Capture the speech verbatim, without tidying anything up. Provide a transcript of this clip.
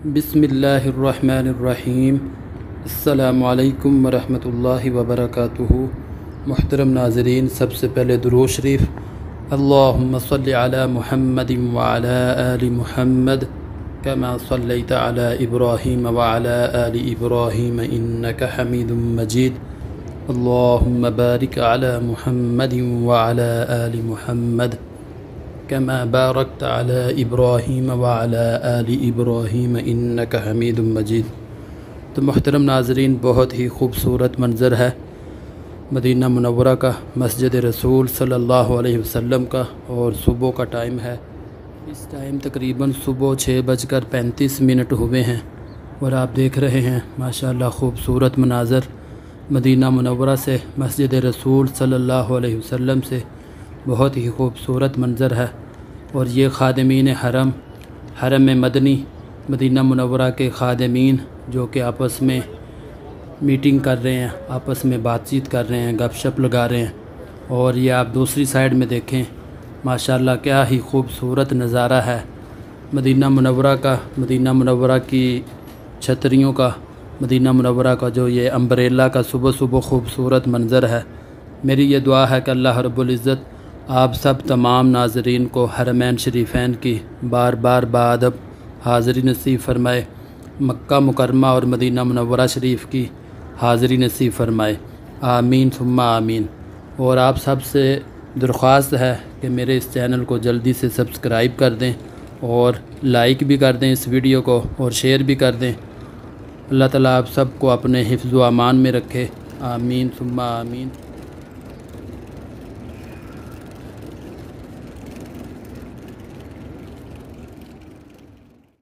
बिस्मिल्लाहिर्रहमानिर्रहीम। अस्सलामु अलैकुम वरहमतुल्लाहि वबरकातुहू। मुहतरम नाज़रीन, सबसे पहले दुरूद शरीफ। अल्लाहुम्मा सल्लि अला मुहम्मदिन व अला आलि मुहम्मद कमा सल्लैता अला इब्राहीम व अला आलि इब्राहीम इन्नका हमीदुम मजीद। अल्लाहुम्मा बारिक अला मुहम्मदिन व अला आलि मुहम्मद कमा बारकत अला इब्राहीम व अला आलि इब्राहीम इन्नका हमीदुम मजीद। तो मुहतरम नाज़रीन, बहुत ही खूबसूरत मंज़र है मदीना मुनव्वरा का, मस्जिद रसूल सल्लल्लाहु अलैहि वसल्लम का। और सुबह का टाइम है। इस टाइम तकरीबन सुबह छः बजकर पैंतीस मिनट हुए हैं और आप देख रहे हैं माशाअल्लाह खूबसूरत मनाज़र मदीना मुनव्वरा से, मस्जिद रसूल सल्लल्लाहु अलैहि वसल्लम से। बहुत ही खूबसूरत मंज़र है। और ये ख़ादिमीन हरम हरम में मदनी मदीना मुनव्वरा के ख़ादिमीन जो कि आपस में मीटिंग कर रहे हैं, आपस में बातचीत कर रहे हैं, गपशप लगा रहे हैं। और ये आप दूसरी साइड में देखें माशाअल्लाह क्या ही खूबसूरत नज़ारा है मदीना मुनव्वरा का, मदीना मुनव्वरा की छतरियों का, मदीना मुनव्वरा का जो ये अम्ब्रेला का सुबह सुबह खूबसूरत मंज़र है। मेरी ये दुआ है कि अल्लाह रब्बुल इज़्ज़त आप सब तमाम नाज़रीन को हरमैन शरीफ़ैन की बार बार बाअदब हाज़री नसीब फ़रमाए, मक्का मुकरमा और मदीना मुनव्वरा शरीफ की हाज़री नसीब फ़रमाए। आमीन सुम्मा आमीन। और आप सब से दरख्वास्त है कि मेरे इस चैनल को जल्दी से सब्सक्राइब कर दें और लाइक भी कर दें इस वीडियो को और शेयर भी कर दें। अल्लाह ताला आप सबको अपने हिफ्ज़ व अमान में रखे। आमीन सुम्मा आमीन।